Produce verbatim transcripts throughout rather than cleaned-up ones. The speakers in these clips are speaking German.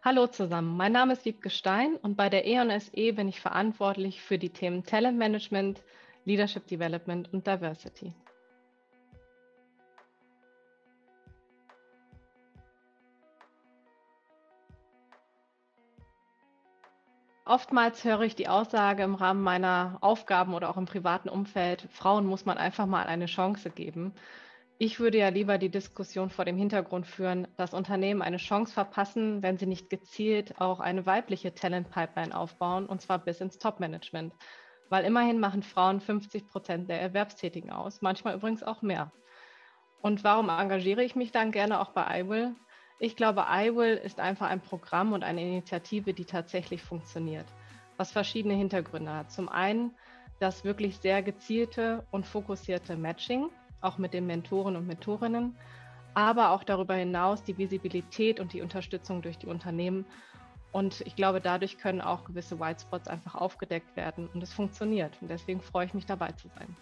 Hallo zusammen, mein Name ist Wiebke Stein und bei der E und S E bin ich verantwortlich für die Themen Talent Management, Leadership Development und Diversity. Oftmals höre ich die Aussage im Rahmen meiner Aufgaben oder auch im privaten Umfeld, Frauen muss man einfach mal eine Chance geben. Ich würde ja lieber die Diskussion vor dem Hintergrund führen, dass Unternehmen eine Chance verpassen, wenn sie nicht gezielt auch eine weibliche Talent-Pipeline aufbauen, und zwar bis ins Top-Management. Weil immerhin machen Frauen fünfzig Prozent der Erwerbstätigen aus, manchmal übrigens auch mehr. Und warum engagiere ich mich dann gerne auch bei I W I L? Ich glaube, I W I L ist einfach ein Programm und eine Initiative, die tatsächlich funktioniert, was verschiedene Hintergründe hat. Zum einen das wirklich sehr gezielte und fokussierte Matching, auch mit den Mentoren und Mentorinnen, aber auch darüber hinaus die Visibilität und die Unterstützung durch die Unternehmen. Und ich glaube, dadurch können auch gewisse White Spots einfach aufgedeckt werden und es funktioniert. Und deswegen freue ich mich, dabei zu sein.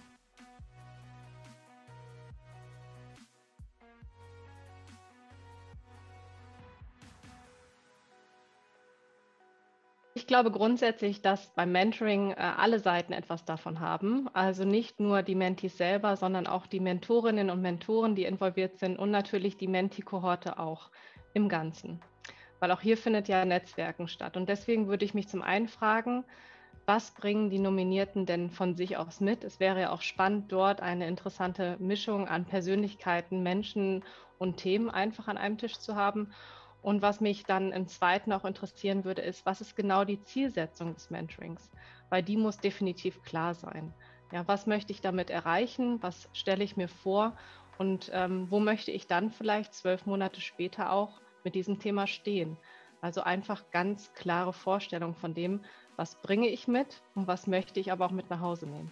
Ich glaube grundsätzlich, dass beim Mentoring äh, alle Seiten etwas davon haben. Also nicht nur die Mentees selber, sondern auch die Mentorinnen und Mentoren, die involviert sind und natürlich die Mentee-Kohorte auch im Ganzen. Weil auch hier findet ja Netzwerken statt. Und deswegen würde ich mich zum einen fragen, was bringen die Nominierten denn von sich aus mit? Es wäre ja auch spannend, dort eine interessante Mischung an Persönlichkeiten, Menschen und Themen einfach an einem Tisch zu haben. Und was mich dann im Zweiten auch interessieren würde, ist, was ist genau die Zielsetzung des Mentorings? Weil die muss definitiv klar sein. Ja, was möchte ich damit erreichen? Was stelle ich mir vor? Und ähm, wo möchte ich dann vielleicht zwölf Monate später auch mit diesem Thema stehen? Also einfach ganz klare Vorstellung von dem, was bringe ich mit und was möchte ich aber auch mit nach Hause nehmen.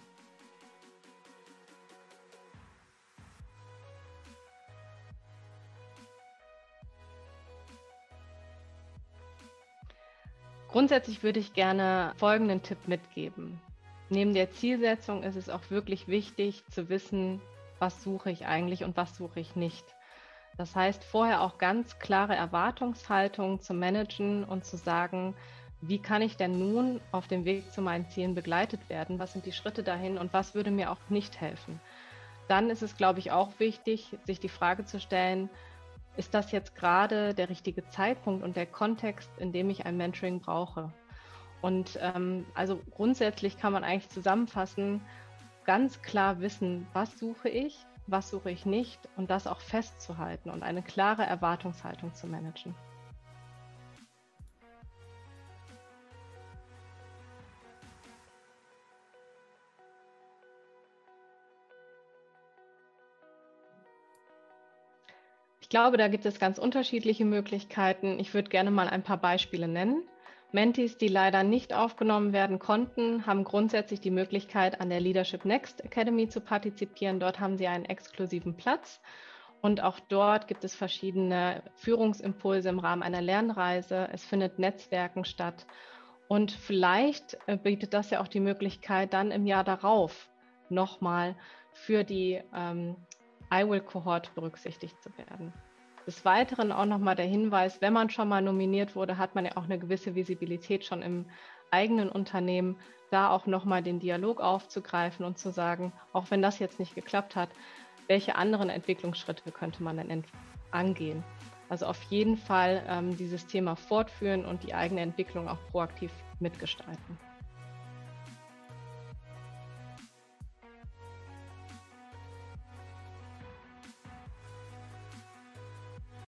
Grundsätzlich würde ich gerne folgenden Tipp mitgeben. Neben der Zielsetzung ist es auch wirklich wichtig zu wissen, was suche ich eigentlich und was suche ich nicht. Das heißt, vorher auch ganz klare Erwartungshaltungen zu managen und zu sagen, wie kann ich denn nun auf dem Weg zu meinen Zielen begleitet werden? Was sind die Schritte dahin und was würde mir auch nicht helfen? Dann ist es, glaube ich, auch wichtig, sich die Frage zu stellen, ist das jetzt gerade der richtige Zeitpunkt und der Kontext, in dem ich ein Mentoring brauche? Und ähm, also grundsätzlich kann man eigentlich zusammenfassen, ganz klar wissen, was suche ich, was suche ich nicht und das auch festzuhalten und eine klare Erwartungshaltung zu managen. Ich glaube, da gibt es ganz unterschiedliche Möglichkeiten. Ich würde gerne mal ein paar Beispiele nennen. Mentees, die leider nicht aufgenommen werden konnten, haben grundsätzlich die Möglichkeit, an der Leadership Next Academy zu partizipieren. Dort haben sie einen exklusiven Platz und auch dort gibt es verschiedene Führungsimpulse im Rahmen einer Lernreise. Es findet Netzwerken statt und vielleicht bietet das ja auch die Möglichkeit, dann im Jahr darauf nochmal für die ähm, I W I L-Kohort berücksichtigt zu werden. Des Weiteren auch nochmal der Hinweis, wenn man schon mal nominiert wurde, hat man ja auch eine gewisse Visibilität schon im eigenen Unternehmen, da auch nochmal den Dialog aufzugreifen und zu sagen, auch wenn das jetzt nicht geklappt hat, welche anderen Entwicklungsschritte könnte man denn angehen? Also auf jeden Fall ähm, dieses Thema fortführen und die eigene Entwicklung auch proaktiv mitgestalten.